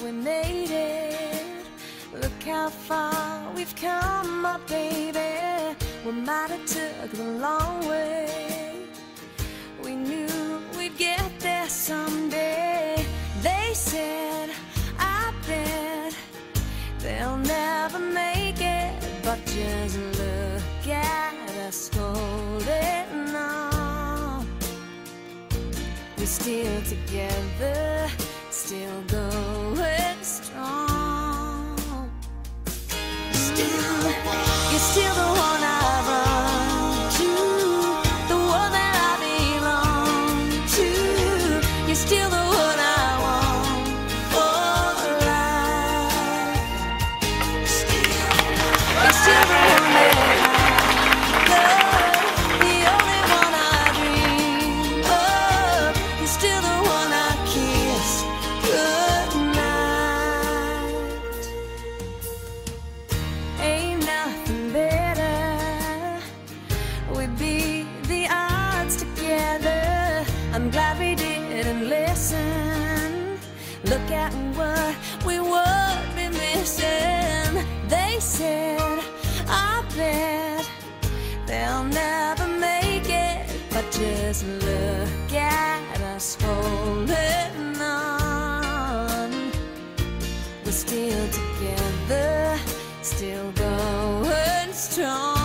we made it. Look how far we've come, my baby. We might have took the long way. We knew we'd get there someday. They said, I bet they'll never make it, but just look at us holding on. We're still together, still going strong. You're still the one I run to, the one that I belong to. You're still the one I want for life. You're still the one that I love, the only one I dream of. You're still the one I kiss goodnight. Ain't nothing better. We beat the odds together. I'm glad we didn't listen. Look at what we would be missing. They said, I bet they'll never make it, but just look at us holding on. We're still together, still going strong.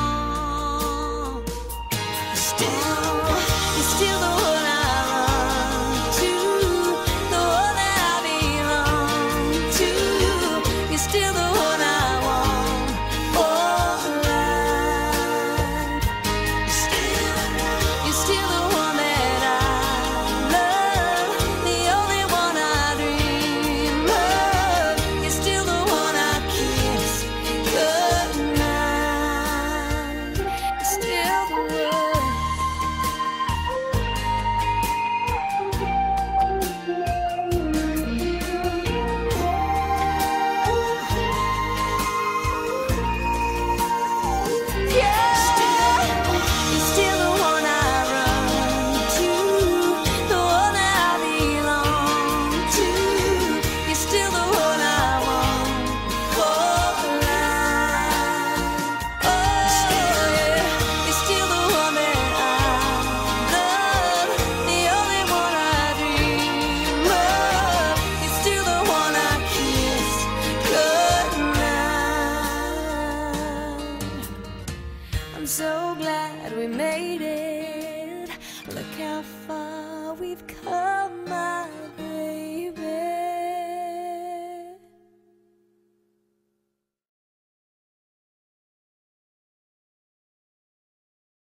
You're still the one I run to, the one that I belong to. You're still the one I want for life. You're still the one that I love, the only one I dream of. You're still the one I kiss goodnight. You're still the one. You're still the one I run to, the one that I belong to. You're still the one I want for life. Oh yeah, you're still the one that I love, the only one I dream of. You're still the one I kiss goodnight. I'm so glad we made it. Look how far